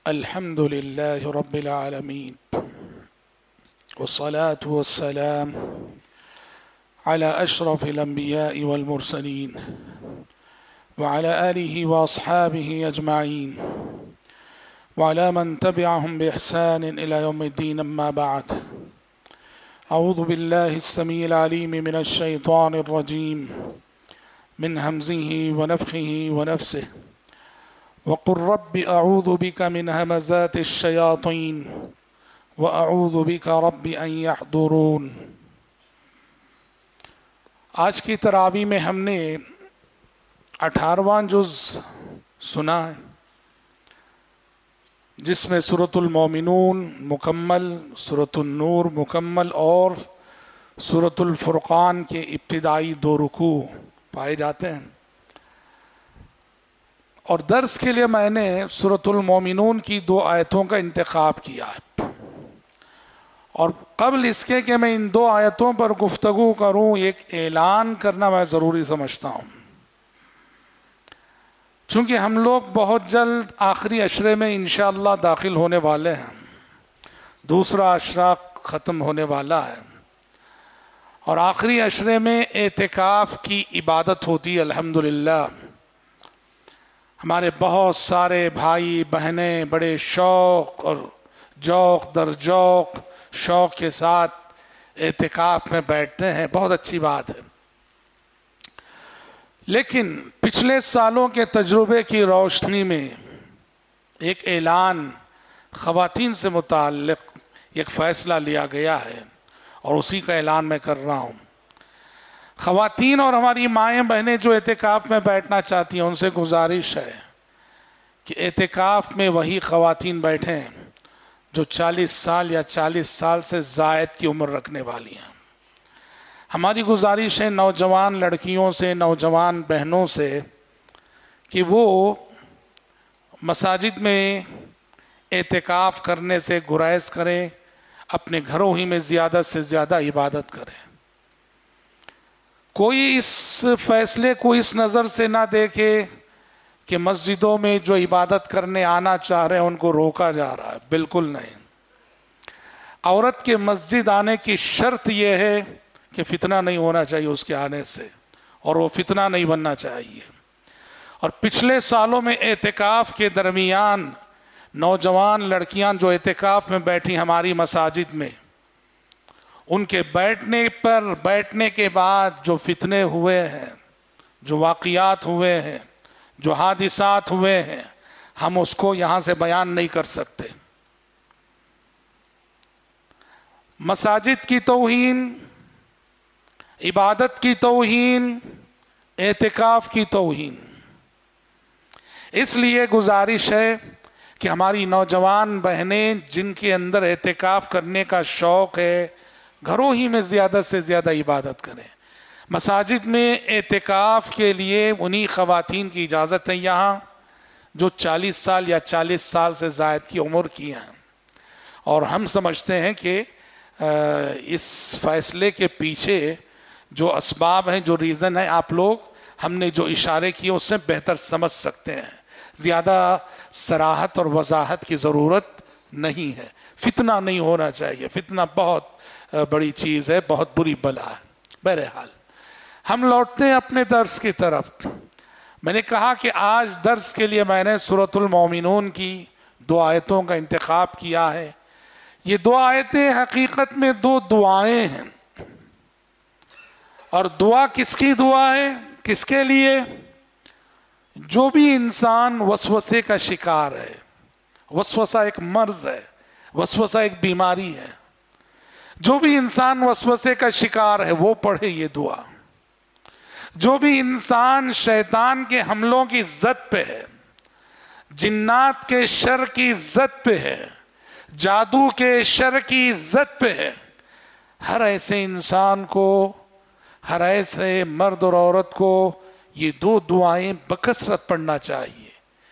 الحمد لله رب العالمين، والصلاة والسلام على أشرف الأنبياء والمرسلين وعلى آله وأصحابه أجمعين وعلى من تبعهم بإحسان إلى يوم الدين. أما بعد، أعوذ بالله السميع العليم من الشيطان الرجيم من همزه ونفخه ونفسه. وقل رب أعوذ بك من همزات الشياطين وأعوذ بك رب أن يحضرون۔ آج کی تراویح میں ہم نے 18واں جز سنا ہے، جس میں سورۃ المومنون مکمل، سورۃ النور مکمل اور سورۃ الفرقان کے ابتدائی 2 رکوع پائے جاتے ہیں۔ اور درس کے لیے میں نے سورۃ المومنون کی 2 آیتوں کا انتخاب کیا ہے، اور قبل اس کے کہ میں ان 2 آیتوں پر گفتگو کروں، ایک اعلان کرنا میں ضروری سمجھتا ہوں، چونکہ ہم لوگ بہت جلد آخری عشرے میں انشاءاللہ داخل ہونے والے ہیں۔ دوسرا عشرہ ختم ہونے والا ہے، اور آخری عشرے میں اعتکاف کی عبادت ہوتی ہے الحمدللہ۔ ہمارے بہت سارے بھائی بہنیں بڑے شوق اور ذوق در ذوق شوق کے ساتھ اعتکاف میں بیٹھتے ہیں، بہت اچھی بات ہے۔ لیکن پچھلے سالوں کے تجربے کی روشنی میں ایک اعلان خواتین سے متعلق ایک فیصلہ لیا گیا ہے، اور اسی کا اعلان میں کر رہا ہوں۔ خواتین اور ہماری مائیں بہنیں جو اعتکاف میں بیٹھنا چاہتی ہیں، ان سے گزارش ہے کہ اعتکاف میں وہی خواتین بیٹھیں جو 40 سال یا 40 سال سے زائد کی عمر رکھنے والی ہیں۔ ہماری گزارش ہے نوجوان لڑکیوں سے، نوجوان بہنوں سے، کہ وہ مساجد میں اعتکاف کرنے سے گریز کریں، اپنے گھروں ہی میں زیادہ سے زیادہ عبادت کریں۔ کوئی اس فیصلے کو اس نظر سے نہ دیکھے کہ مسجدوں میں جو عبادت کرنے آنا چاہ رہے ہیں ان کو روکا جا رہا ہے، بالکل نہیں۔ عورت کے مسجد آنے کی شرط یہ ہے کہ فتنہ نہیں ہونا چاہیے اس کے آنے سے، اور وہ فتنہ نہیں بننا چاہیے۔ اور پچھلے سالوں میں اعتکاف کے درمیان نوجوان لڑکیاں جو اعتکاف میں بیٹھی ہماری مساجد میں، ان کے بیٹھنے کے بعد جو فتنے ہوئے ہیں، جو واقعات ہوئے ہیں، جو حادثات ہوئے ہیں، ہم اس کو یہاں سے بیان نہیں کر سکتے۔ مساجد کی توہین، عبادت کی توہین، اعتکاف کی توہین۔ اس لیے گزارش ہے کہ ہماری نوجوان بہنیں جن کے اندر اعتکاف کرنے کا شوق ہے، گھروں ہی میں زیادہ سے زیادہ عبادت کریں۔ مساجد میں اعتکاف کے لیے انہی خواتین کی اجازت ہے یہاں جو 40 سال یا 40 سال سے زائد کی عمر کی ہیں۔ اور ہم سمجھتے ہیں کہ اس فیصلے کے پیچھے جو اسباب ہیں، جو ریزن ہے، آپ لوگ ہم نے جو اشارے کیے اس سے بہتر سمجھ سکتے ہیں۔ زیادہ صراحت اور وضاحت کی ضرورت نہیں ہے۔ فتنہ نہیں ہونا چاہیے، فتنہ بہت بڑی چیز ہے، بہت بری بلا ہے۔ بہرحال ہم لوٹتے ہیں اپنے درس کی طرف۔ میں نے کہا کہ آج درس کے لیے میں نے سورۃ المومنون کی 2 آیتوں کا انتخاب کیا ہے۔ یہ 2 آیتیں حقیقت میں 2 دعائیں ہیں، اور دعا کس کی دعا ہے؟ کس کے لیے؟ جو بھی انسان وسوسے کا شکار ہے۔ وسوسہ ایک مرض ہے، وسوسہ ایک بیماری ہے۔ جو بھی انسان وسوسے کا شکار ہے وہ پڑھے یہ دعا۔ جو بھی انسان شیطان کے حملوں کی زد پہ ہے، جنات کے شر کی زد پہ ہے، جادو کے شر کی زد پہ ہے، ہر ایسے انسان کو، ہر ایسے مرد اور عورت کو یہ 2 دعائیں بکثرت پڑھنا چاہیے۔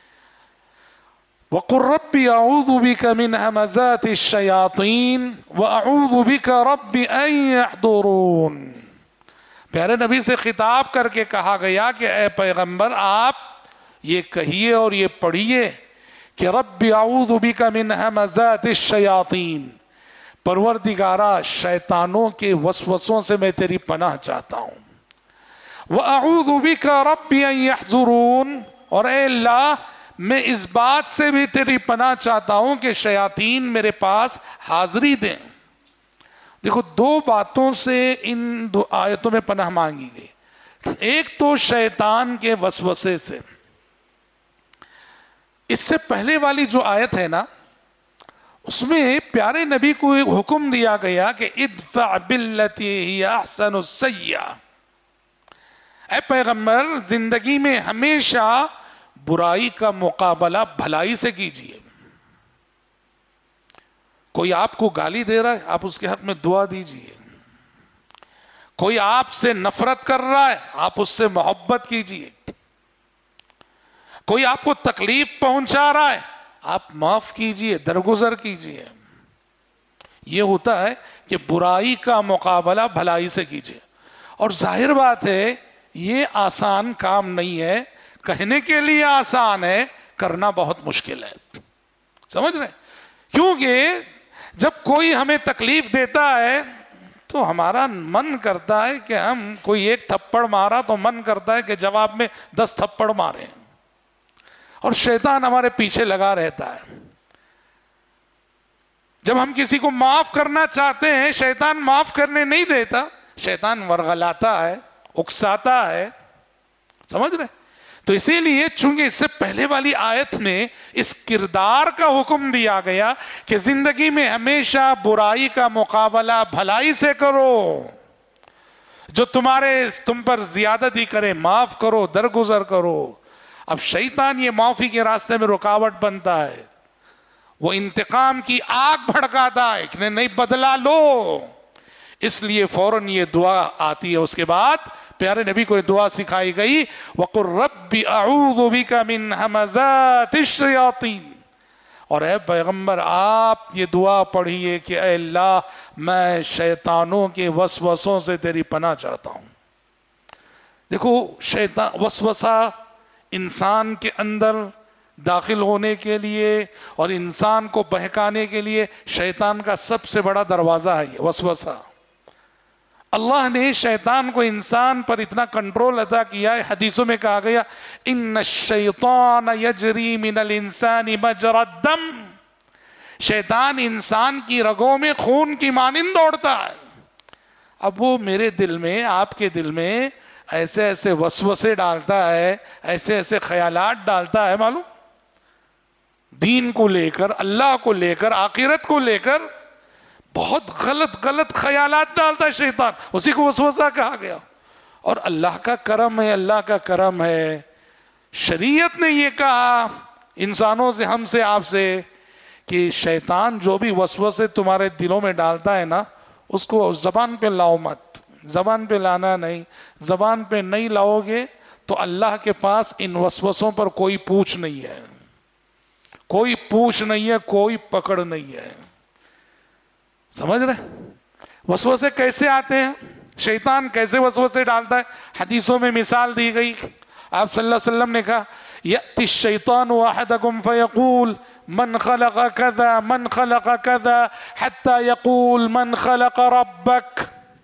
وَقُلْ رَبِّ أَعُوذُ بِكَ مِنْ هَمَزَاتِ الشَّيَاطِينِ وَأَعُوذُ بِكَ رَبِّ أَن يَحْضُرُونِ۔ پیارے نبی سے خطاب کر کے کہا گیا کہ اے پیغمبر، آپ یہ کہیے اور یہ پڑھیے کہ رب اعوذ بک من ہمزات الشیاطین، پروردگارا شیطانوں کے وسوسوں سے میں تیری پناہ چاہتا ہوں. وَأَعُوذُ بِكَ رَبِّ أَن يَحْضُرُونَ، اور اے اللہ میں اس بات سے بھی تیری پناہ چاہتا ہوں کہ شیاطین میرے پاس حاضری دیں. دیکھو دو باتوں سے ان دو آیتوں میں پناہ مانگی گئی. ایک تو شیطان کے وسوسے سے. اس سے پہلے والی جو آیت ہے نا، اس میں پیارے نبی کو ایک حکم دیا گیا کہ ادفع باللتی ہی احسن السیئہ. اے پیغمبر، زندگی میں ہمیشہ برائی کا مقابلہ بھلائی سے کیجیے. کوئی آپ کو گالی دے رہا ہے، آپ اس کے حق میں دعا دیجیے. کوئی آپ سے نفرت کر رہا ہے، آپ اس سے محبت کیجیے. کوئی آپ کو تکلیف پہنچا رہا ہے، آپ معاف کیجیے، درگزر کیجیے. یہ ہوتا ہے کہ برائی کا مقابلہ بھلائی سے کیجیے. اور ظاہر بات ہے یہ آسان کام نہیں ہے. کہنے کے لیے آسان ہے، کرنا بہت مشکل ہے. سمجھ رہے؟ کیونکہ جب کوئی ہمیں تکلیف دیتا ہے تو ہمارا من کرتا ہے کہ ہم کوئی ایک تھپڑ مارا تو من کرتا ہے کہ جواب میں 10 تھپڑ مارے. اور شیطان ہمارے پیچھے لگا رہتا ہے. جب ہم کسی کو معاف کرنا چاہتے ہیں شیطان معاف کرنے نہیں دیتا. شیطان ورغلاتا ہے، اکساتا ہے. سمجھ رہے؟ تو اسی لیے چونکہ اس سے پہلے والی آیت میں اس کردار کا حکم دیا گیا کہ زندگی میں ہمیشہ برائی کا مقابلہ بھلائی سے کرو. جو تم پر زیادتی کرے معاف کرو، درگزر کرو. اب شیطان یہ معافی کے راستے میں رکاوٹ بنتا ہے. وہ انتقام کی آگ بھڑکاتا ہے کہ نہیں بدلا لو. اس لیے فوراً یہ دعا آتی ہے. اس کے بعد پیارے نبی کو یہ دعا سکھائی گئی، وَقُلْ رَبِّ أَعُوذُ بِكَ مِنْ هَمَزَاتِ الشَّيَاطِينِ. اور اے پیغمبر آپ یہ دعا پڑھیے کہ اے اللہ میں شیطانوں کے وسوسوں سے تیری پناہ چاہتا ہوں. دیکھو شیطان وسوسہ انسان کے اندر داخل ہونے کے لیے اور انسان کو بہکانے کے لیے شیطان کا سب سے بڑا دروازہ ہے یہ وسوسہ. اللہ نے شیطان کو انسان پر اتنا کنٹرول عطا کیا ہے. حدیثوں میں کہا گیا ان الشیطان یجری من الانسان مجرى الدم. شیطان انسان کی رگوں میں خون کی مانند دوڑتا ہے. اب وہ میرے دل میں، آپ کے دل میں ایسے ایسے وسوسے ڈالتا ہے، ایسے ایسے خیالات ڈالتا ہے، معلوم دین کو لے کر، اللہ کو لے کر، آخرت کو لے کر بہت غلط خیالات ڈالتا ہے شیطان. اسی کو وسوسہ کہا گیا. اور اللہ کا کرم ہے، اللہ کا کرم ہے، شریعت نے یہ کہا انسانوں سے، ہم سے، آپ سے، کہ شیطان جو بھی وسوسے تمہارے دلوں میں ڈالتا ہے نا، اس کو زبان پہ لاؤ مت. زبان پہ لانا نہیں. زبان پہ نہیں لاؤ گے تو اللہ کے پاس ان وسوسوں پر کوئی پوچھ نہیں ہے، کوئی پوچھ نہیں ہے، کوئی پکڑ نہیں ہے. سمجھ رہے؟ وسوسے کیسے آتے ہیں، شیطان کیسے وسوسے ڈالتا ہے. حدیثوں میں مثال دی گئی. آپ صلی اللہ علیہ وسلم نے کہا یأتی الشیطان احدکم فیقول من خلق کذا من خلق کذا حتی یقول من خلق ربک.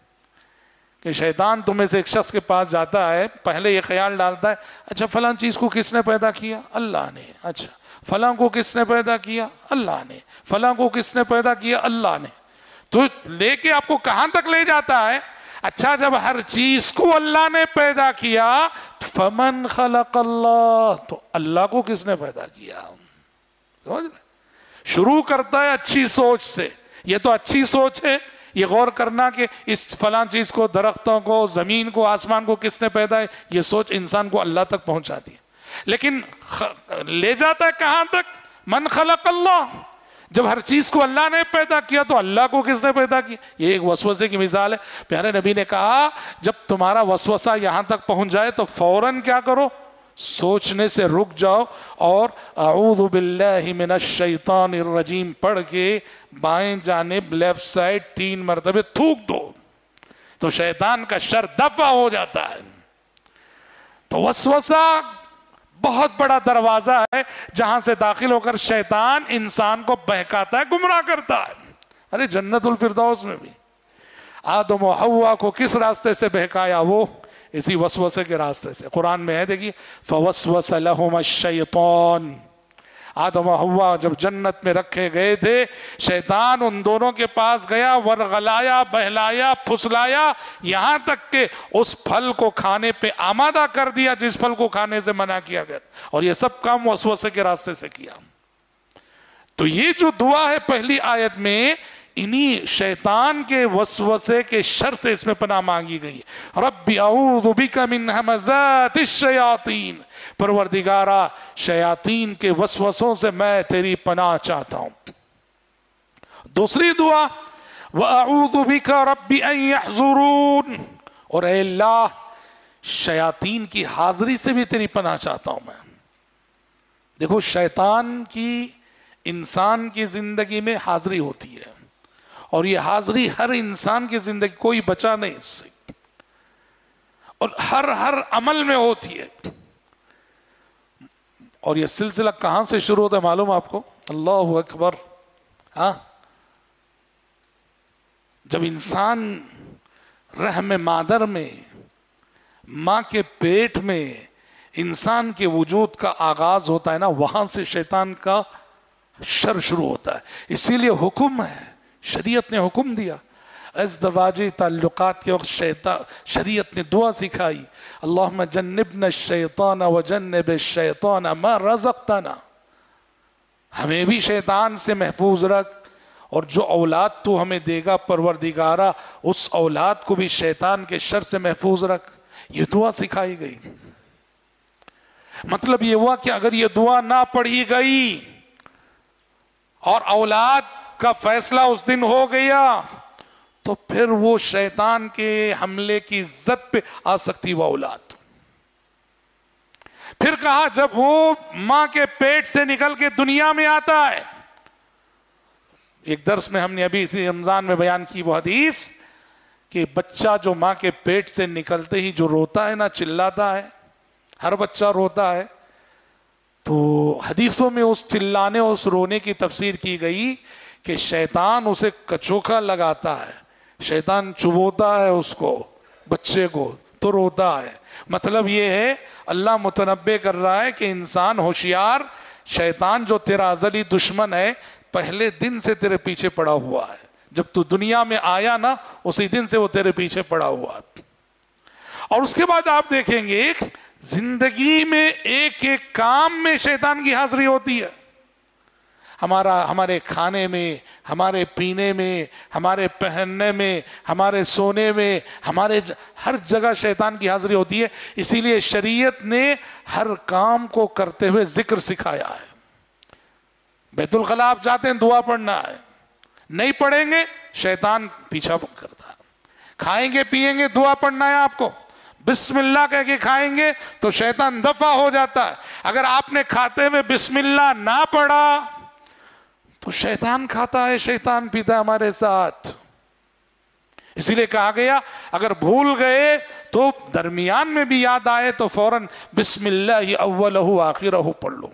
کہ شیطان تمہیں سے ایک شخص کے پاس جاتا ہے، پہلے یہ خیال ڈالتا ہے اچھا فلاں چیز کو کس نے پیدا کیا؟ اللہ نے. اچھا فلاں کو کس نے پیدا کیا؟ اللہ نے. فلاں کو کس نے پیدا کیا؟ اللہ نے. تو لے کے آپ کو کہاں تک لے جاتا ہے؟ اچھا جب ہر چیز کو اللہ نے پیدا کیا فمن خلق اللہ، تو اللہ کو کس نے پیدا کیا؟ سمجھ رہے؟ شروع کرتا ہے اچھی سوچ سے. یہ تو اچھی سوچ ہے، یہ غور کرنا کہ اس فلاں چیز کو، درختوں کو، زمین کو، آسمان کو کس نے پیدا ہے. یہ سوچ انسان کو اللہ تک پہنچاتی ہے. لیکن لے جاتا ہے کہاں تک؟ من خلق اللہ. جب ہر چیز کو اللہ نے پیدا کیا تو اللہ کو کس نے پیدا کیا؟ یہ ایک وسوسے کی مثال ہے. پیارے نبی نے کہا جب تمہارا وسوسہ یہاں تک پہنچ جائے تو فوراً کیا کرو؟ سوچنے سے رک جاؤ اور اعوذ باللہ من الشیطان الرجیم پڑھ کے بائیں جانب لیفٹ سائڈ 3 مرتبے تھوک دو تو شیطان کا شر دفع ہو جاتا ہے. تو وسوسہ بہت بڑا دروازہ ہے جہاں سے داخل ہو کر شیطان انسان کو بہکاتا ہے، گمراہ کرتا ہے۔ ارے جنت الفردوس میں بھی آدم و حوا کو کس راستے سے بہکایا؟ وہ اسی وسوسے کے راستے سے۔ قرآن میں ہے دیکھیے، فوسوس لہما الشیطان، آدم و حوا جب جنت میں رکھے گئے تھے، شیطان ان دونوں کے پاس گیا، ورغلایا، بہلایا، پھسلایا، یہاں تک کہ اس پھل کو کھانے پہ آمادہ کر دیا جس پھل کو کھانے سے منع کیا گیا، اور یہ سب کام وسوسے کے راستے سے کیا۔ تو یہ جو دعا ہے پہلی آیت میں، انہی شیطان کے وسوسے کے شر سے اس میں پناہ مانگی گئی ہے۔ رب اعوذ بک من ہمزات الشیاطین، پروردگارا شیاطین کے وسوسوں سے میں تیری پناہ چاہتا ہوں۔ دوسری دعا، وَأَعُوذُ بِكَ رَبِّ أَن يَحْضُرُونَ، اور اے اللہ شیاطین کی حاضری سے بھی تیری پناہ چاہتا ہوں میں۔ دیکھو شیطان کی انسان کی زندگی میں حاضری ہوتی ہے، اور یہ حاضری ہر انسان کی زندگی، کوئی بچا نہیں اس سے، اور ہر عمل میں ہوتی ہے۔ اور یہ سلسلہ کہاں سے شروع ہوتا ہے معلوم آپ کو؟ اللہ اکبر، ہاں، جب انسان رحم مادر میں، ماں کے پیٹ میں انسان کے وجود کا آغاز ہوتا ہے نا، وہاں سے شیطان کا شر شروع ہوتا ہے۔ اسی لیے حکم ہے، شریعت نے حکم دیا، ازدواجی تعلقات کے وقت شریعت نے دعا سکھائی، اللہم جنبنا الشیطان وجنب الشیطان ما رزقتنا، ہمیں بھی شیطان سے محفوظ رکھ، اور جو اولاد تو ہمیں دے گا پروردگارا اس اولاد کو بھی شیطان کے شر سے محفوظ رکھ۔ یہ دعا سکھائی گئی۔ مطلب یہ ہوا کہ اگر یہ دعا نہ پڑھی گئی اور اولاد کا فیصلہ اس دن ہو گیا تو پھر وہ شیطان کے حملے کی زد پہ آ سکتی وہ اولاد۔ پھر کہا جب وہ ماں کے پیٹ سے نکل کے دنیا میں آتا ہے، ایک درس میں ہم نے ابھی اسی رمضان میں بیان کی وہ حدیث کہ بچہ جو ماں کے پیٹ سے نکلتے ہی جو روتا ہے نا، چلاتا ہے، ہر بچہ روتا ہے، تو حدیثوں میں اس چلانے اور اس رونے کی تفسیر کی گئی کہ شیطان اسے کچوکا لگاتا ہے، شیطان چبوتا ہے اس کو، بچے کو، تو روتا ہے۔ مطلب یہ ہے اللہ متنبع کر رہا ہے کہ انسان ہوشیار، شیطان جو تیرا ازلی دشمن ہے پہلے دن سے تیرے پیچھے پڑا ہوا ہے، جب تو دنیا میں آیا نا اسی دن سے وہ تیرے پیچھے پڑا ہوا ہے۔ اور اس کے بعد آپ دیکھیں گے زندگی میں ایک ایک کام میں شیطان کی حاضری ہوتی ہے، ہمارے کھانے میں، ہمارے پینے میں، ہمارے پہننے میں، ہمارے سونے میں، ہر جگہ شیطان کی حاضری ہوتی ہے۔ اسی لیے شریعت نے ہر کام کو کرتے ہوئے ذکر سکھایا ہے۔ بیت الخلاء آپ جاتے ہیں دعا پڑھنا ہے، نہیں پڑھیں گے شیطان پیچھا کرتا ہے۔ کھائیں گے پیئیں گے دعا پڑھنا ہے آپ کو، بسم اللہ کہہ کے کھائیں گے تو شیطان دفع ہو جاتا ہے۔ اگر آپ نے کھاتے ہوئے بسم اللہ نہ پڑھا تو شیطان کھاتا ہے، شیطان پیتا ہے ہمارے ساتھ۔ اسی لیے کہا گیا اگر بھول گئے تو درمیان میں بھی یاد آئے تو فوراً بسم اللہ اولہ آخرہ پڑھ لو۔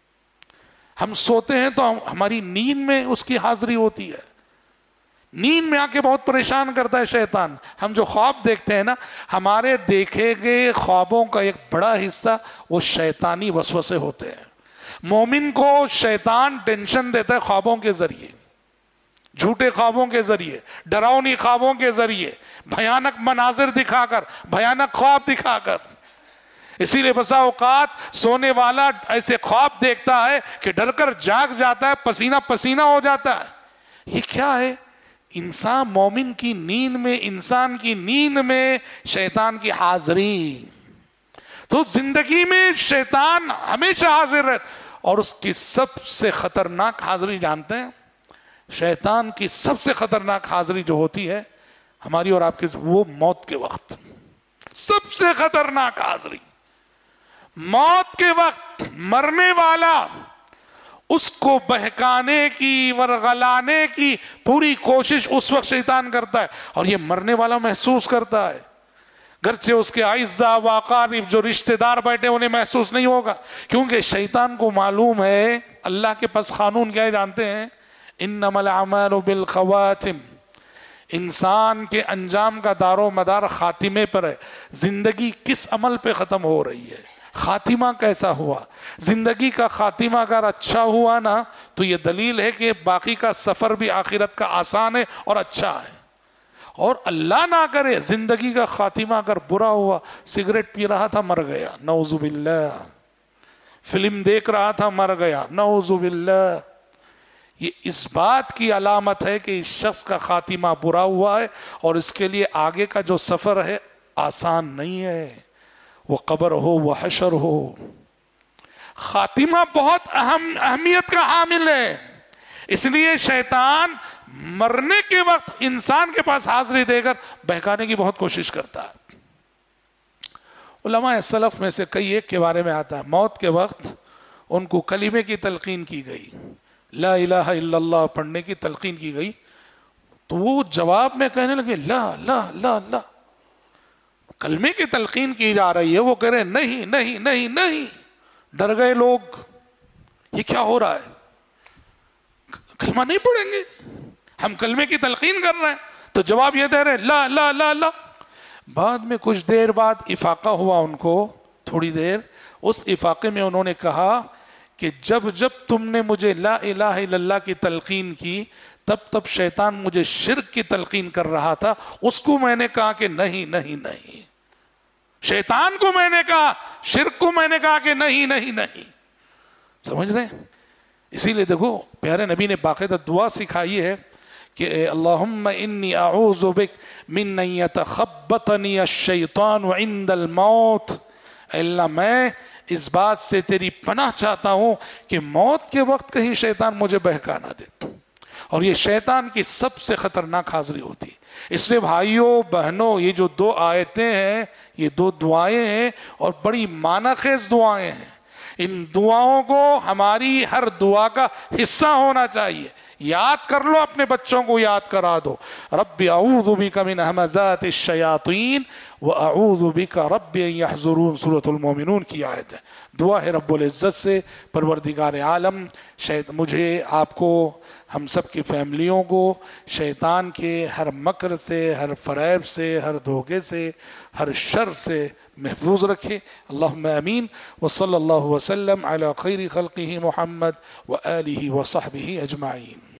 ہم سوتے ہیں تو ہماری نیند میں اس کی حاضری ہوتی ہے، نیند میں آ کے بہت پریشان کرتا ہے شیطان۔ ہم جو خواب دیکھتے ہیں نا، ہمارے دیکھے گئے خوابوں کا ایک بڑا حصہ وہ شیطانی وسوسے ہوتے ہیں۔ مومن کو شیطان ٹینشن دیتا ہے خوابوں کے ذریعے، جھوٹے خوابوں کے ذریعے، ڈراؤنی خوابوں کے ذریعے، بھیانک مناظر دکھا کر، بھیانک خواب دکھا کر۔ اسی لیے بسا اوقات سونے والا ایسے خواب دیکھتا ہے کہ ڈر کر جاگ جاتا ہے، پسینہ پسینہ ہو جاتا ہے۔ یہ کیا ہے؟ انسان مومن کی نیند میں، انسان کی نیند میں شیطان کی حاضری۔ تو زندگی میں شیطان ہمیشہ حاضر رہتا، اور اس کی سب سے خطرناک حاضری جانتے ہیں؟ شیطان کی سب سے خطرناک حاضری جو ہوتی ہے ہماری اور آپ کی، وہ موت کے وقت، سب سے خطرناک حاضری موت کے وقت۔ مرنے والا، اس کو بہکانے کی، ورغلانے کی پوری کوشش اس وقت شیطان کرتا ہے، اور یہ مرنے والا محسوس کرتا ہے۔ گرچہ اس کے اعزا و اقارب جو رشتہ دار بیٹھے انہیں محسوس نہیں ہوگا، کیونکہ شیطان کو معلوم ہے اللہ کے پاس قانون کیا ہے جانتے ہیں؟ انما الاعمال بالخواتم، انسان کے انجام کا دار و مدار خاتمے پر ہے. زندگی کس عمل پہ ختم ہو رہی ہے، خاتمہ کیسا ہوا. زندگی کا خاتمہ اگر اچھا ہوا نا تو یہ دلیل ہے کہ باقی کا سفر بھی آخرت کا آسان ہے اور اچھا ہے. اور اللہ نہ کرے زندگی کا خاتمہ اگر برا ہوا، سگریٹ پی رہا تھا مر گیا، نعوذ باللہ، فلم دیکھ رہا تھا مر گیا، نعوذ باللہ، یہ اس بات کی علامت ہے کہ اس شخص کا خاتمہ برا ہوا ہے اور اس کے لیے آگے کا جو سفر ہے آسان نہیں ہے، وہ قبر ہو وہ حشر ہو. خاتمہ بہت اہمیت کا حامل ہے. اس لیے شیطان مرنے کے وقت انسان کے پاس حاضری دے کر بہکانے کی بہت کوشش کرتا ہے. علماء سلف میں سے کئی ایک کے بارے میں آتا ہے موت کے وقت ان کو کلمے کی تلقین کی گئی، لا الہ الا اللہ پڑھنے کی تلقین کی گئی، تو وہ جواب میں کہنے لگے لا لا لا لا. کلمے کی تلقین کی جا رہی ہے، وہ کہہ رہے نہیں نہیں نہیں نہیں. ڈر گئے لوگ، یہ کیا ہو رہا ہے، کلمہ نہیں پڑھیں گے، ہم کلمے کی تلقین کر رہے ہیں. تو جواب یہ دے رہے لا لا لا لا. بعد میں کچھ دیر بعد افاقہ ہوا ان کو، تھوڑی دیر، اس افاقے میں انہوں نے کہا کہ جب جب تم نے مجھے لا الہ الا اللہ کی تلقین کی تب تب شیطان مجھے شرک کی تلقین کر رہا تھا، اس کو میں نے کہا کہ نہیں نہیں نہیں. شیطان کو میں نے کہا، شرک کو میں نے کہا کہ نہیں نہیں نہیں. سمجھ رہے ہیں؟ اسی لیے دیکھو پیارے نبی نے باقاعدہ دعا سکھائی ہے کہ اللہم انی اعوذ بک من ان یتخبطنی الشیطان عند الموت. اللہ میں اس بات سے تیری پناہ چاہتا ہوں کہ موت کے وقت کہیں شیطان مجھے بہکا نہ دے. اور یہ شیطان کی سب سے خطرناک حاضری ہوتی. اس لیے بھائیوں بہنوں، یہ جو دو آیتیں ہیں یہ دو دعائیں ہیں اور بڑی معنی خیز دعائیں ہیں. ان دعاؤں کو ہماری ہر دعا کا حصہ ہونا چاہیے. یاد کر لو، اپنے بچوں کو یاد کرا دو. رب اعوذ بک من ہمزات الشیاطین واعوذ بک رب ان یحضرون، سورۃ المومنون کی آیت ہے. دعا ہے رب العزت سے پروردگار عالم مجھے، آپ کو، ہم سب کی فیملیوں کو شیطان کے ہر مکر سے، ہر فریب سے، ہر دھوکے سے، ہر شر سے محفوظ رکھے. اللہم امین. وصلی اللہ وسلم علی خیر خلقہ محمد وآلہ وصحبہ اجمعین.